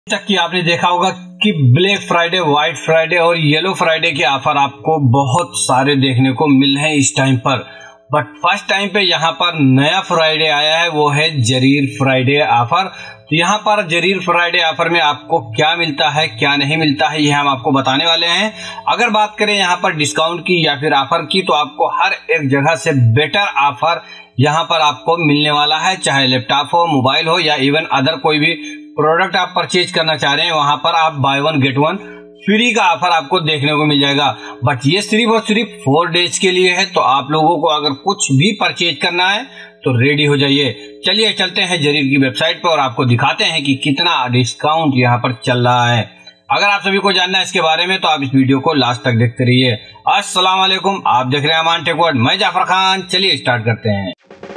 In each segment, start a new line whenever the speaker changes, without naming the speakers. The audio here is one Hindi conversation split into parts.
तक कि आपने देखा होगा कि ब्लैक फ्राइडे, व्हाइट फ्राइडे और येलो फ्राइडे के ऑफर आपको बहुत सारे देखने को मिल रहे हैं इस टाइम पर। बट फर्स्ट टाइम पे यहाँ पर नया फ्राइडे आया है, वो है जरीर फ्राइडे ऑफर। तो यहाँ पर जरीर फ्राइडे ऑफर में आपको क्या मिलता है, क्या नहीं मिलता है, ये हम आपको बताने वाले हैं। अगर बात करें यहाँ पर डिस्काउंट की या फिर ऑफर की, तो आपको हर एक जगह से बेटर ऑफर यहाँ पर आपको मिलने वाला है। चाहे लैपटॉप हो, मोबाइल हो या इवन अदर कोई भी प्रोडक्ट आप परचेज करना चाह रहे हैं, वहां पर आप buy one get one free का ऑफर आपको देखने को मिल जाएगा। बट ये सिर्फ और सिर्फ 4 डेज के लिए है। तो आप लोगों को अगर कुछ भी परचेज करना है तो रेडी हो जाइए। चलिए चलते हैं जरीर की वेबसाइट पर और आपको दिखाते हैं कि कितना डिस्काउंट यहाँ पर चल रहा है। अगर आप सभी को जानना है इसके बारे में तो आप इस वीडियो को लास्ट तक देखते रहिए। अस्सलाम वालेकुम, आप देख रहे हैं अमान टेक वर्ल्ड, मैं जाफर खान। चलिए स्टार्ट करते हैं।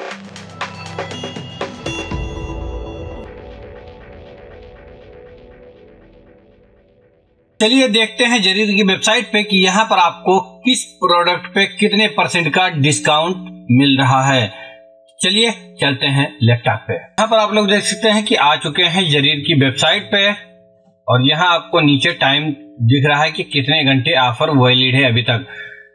चलिए देखते हैं जरीर की वेबसाइट पे कि यहाँ पर आपको किस प्रोडक्ट पे कितने % का डिस्काउंट मिल रहा है। चलिए चलते हैं लैपटॉप पे। यहाँ पर आप लोग देख सकते हैं कि आ चुके हैं जरीर की वेबसाइट पे और यहाँ आपको नीचे टाइम दिख रहा है कि कितने घंटे ऑफर वैलिड है अभी तक।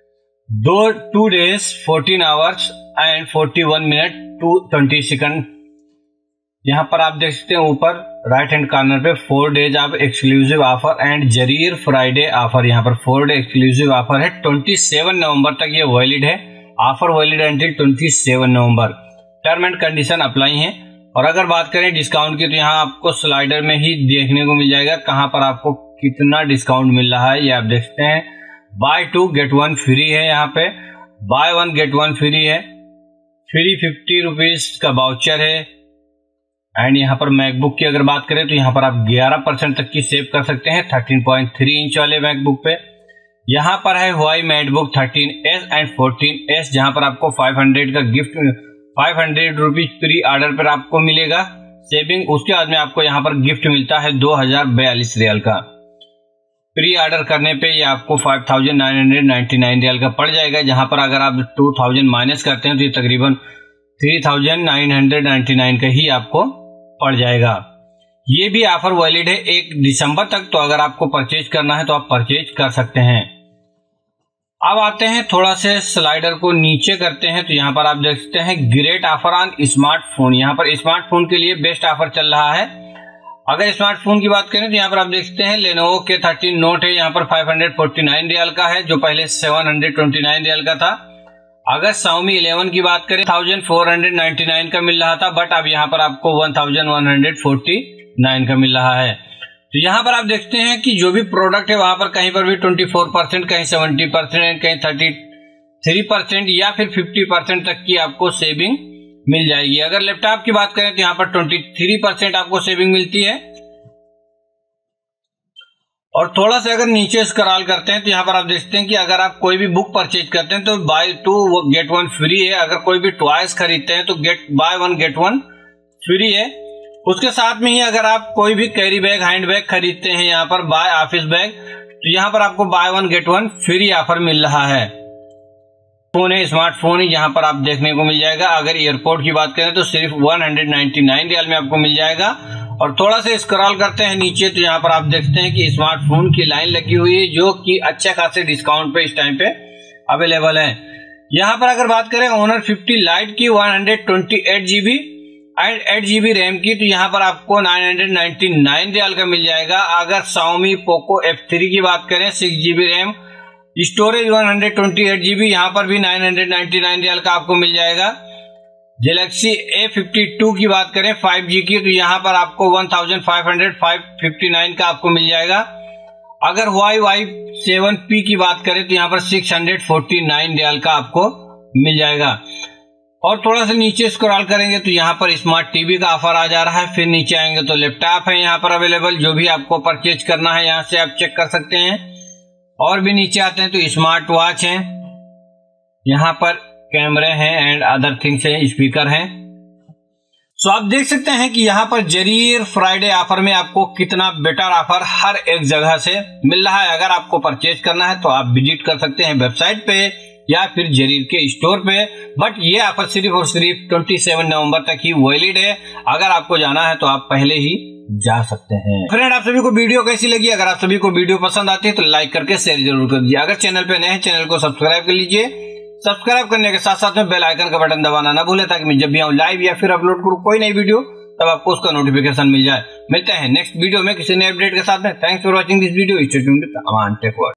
2 days 14 hours and 41 minutes 20 seconds। यहाँ पर आप देख सकते हैं ऊपर राइट हैंड कॉर्नर पे 4 days off exclusive offer and Jarir Friday offer. यहाँ पर 4 डे एक्सक्लूसिव ऑफर है। 27 नवंबर तक ये वैलिड है। Offer valid until 27 November. Term and condition apply है। और अगर बात करें डिस्काउंट की, तो यहाँ आपको स्लाइडर में ही देखने को मिल जाएगा कहाँ पर आपको कितना डिस्काउंट मिल रहा है। ये आप देख सकते हैं बाय 2 get 1 फ्री है। यहाँ पे बाय 1 get 1 फ्री है। फ्री 50 रुपीज का वाउचर है। एंड यहाँ पर मैकबुक की अगर बात करें तो यहाँ पर आप 11% तक की सेव कर सकते हैं 13.3 इंच वाले मैकबुक पे। यहाँ पर है हुआई मैकबुक 13S एंड 14S, जहाँ पर आपको 500 का गिफ्ट 500 रुपीज प्री ऑर्डर पर आपको मिलेगा सेविंग। उसके बाद में आपको यहाँ पर गिफ्ट मिलता है 2042 रियाल का। प्री ऑर्डर करने पे ये आपको 5999 रियाल का पड़ जाएगा, जहाँ पर अगर आप 2000 माइनस करते हैं तो ये तकरीबन 3999 का ही आपको पड़ जाएगा। ये भी ऑफर वैलिड है 1 दिसंबर तक। तो अगर आपको परचेज करना है तो आप परचेज कर सकते हैं। अब आते हैं थोड़ा से स्लाइडर को नीचे करते हैं, तो यहाँ पर आप देख सकते हैं ग्रेट ऑफर ऑन स्मार्टफोन। यहाँ पर स्मार्टफोन के लिए बेस्ट ऑफर चल रहा है। अगर स्मार्टफोन की बात करें तो यहाँ पर आप देख सकते हैं लेनोवो के 13 नोट है। यहाँ पर 549 रियाल का है, जो पहले 729 रियाल का था। अगर Xiaomi 11 की बात करें 1499 का मिल रहा था, बट अब यहाँ पर आपको 1149 का मिल रहा है। तो यहाँ पर आप देखते हैं कि जो भी प्रोडक्ट है वहां पर कहीं पर भी 24%, कहीं 70%, कहीं 33% या फिर 50% तक की आपको सेविंग मिल जाएगी। अगर लैपटॉप की बात करें तो यहाँ पर 23% आपको सेविंग मिलती है। और थोड़ा सा अगर नीचे स्क्रॉल करते हैं तो यहाँ पर आप देखते हैं कि अगर आप कोई भी बुक परचेज करते हैं तो बाय 2 get 1 फ्री है। अगर कोई भी टॉयज खरीदते हैं तो बाय 1 get 1 फ्री है। उसके साथ में ही अगर आप कोई भी कैरी बैग, हैंड बैग खरीदते हैं यहाँ पर बाय ऑफिस बैग, तो यहाँ पर आपको बाय 1 get 1 फ्री ऑफर मिल रहा है। फोन है, स्मार्टफोन है, यहाँ पर आप देखने को मिल जाएगा। अगर एयरपोर्ट की बात करें तो सिर्फ 199 रियाल में आपको मिल जाएगा। और थोड़ा सा स्क्रॉल करते हैं नीचे तो यहाँ पर आप देखते हैं कि स्मार्टफोन की लाइन लगी हुई है, जो कि अच्छे खासे डिस्काउंट पे इस टाइम पे अवेलेबल है। यहाँ पर अगर बात करें Honor 50 लाइट की 128 GB एंड 8 GB रैम की, तो यहाँ पर आपको 999 रियाल का मिल जाएगा। अगर Xiaomi Poco F3 की बात करें 6 GB रैम, स्टोरेज 128 GB, यहाँ पर भी 999 रियाल का आपको मिल जाएगा। गैलेक्सी A52 की बात करें 5G की, तो यहाँ पर आपको 1559 का आपको मिल जाएगा। अगर Huawei 7P की बात करें तो यहाँ पर 649 रियाल का आपको मिल जाएगा। और थोड़ा सा नीचे स्क्रॉल करेंगे तो यहाँ पर स्मार्ट टीवी का ऑफर आ जा रहा है। फिर नीचे आएंगे तो लैपटॉप है यहाँ पर अवेलेबल, जो भी आपको परचेज करना है यहाँ से आप चेक कर सकते हैं। और भी नीचे आते हैं तो स्मार्ट वॉच है, यहाँ पर कैमरे हैं एंड अदर थिंग्स हैं, स्पीकर हैं। सो आप देख सकते हैं कि यहाँ पर जरीर फ्राइडे ऑफर में आपको कितना बेटर ऑफर हर एक जगह से मिल रहा है। अगर आपको परचेज करना है तो आप विजिट कर सकते हैं वेबसाइट पे या फिर जरीर के स्टोर पे। बट ये ऑफर सिर्फ और सिर्फ 27 नवंबर तक ही वैलिड है। अगर आपको जाना है तो आप पहले ही जा सकते हैं। फ्रेंड, आप सभी को वीडियो कैसी लगी? अगर आप सभी को वीडियो पसंद आती है तो लाइक करके शेयर जरूर कर दीजिए। अगर चैनल पे नए हैं, चैनल को सब्सक्राइब कर लीजिए। सब्सक्राइब करने के साथ साथ में बेल आइकन का बटन दबाना ना भूलें, ताकि मैं जब भी आऊँ लाइव या फिर अपलोड करूँ कोई नई वीडियो, तब आपको उसका नोटिफिकेशन मिल जाए। मिलते हैं नेक्स्ट वीडियो में किसी नए अपडेट के साथ में। Thanks for watching this video. Stay tuned with Aman tech world.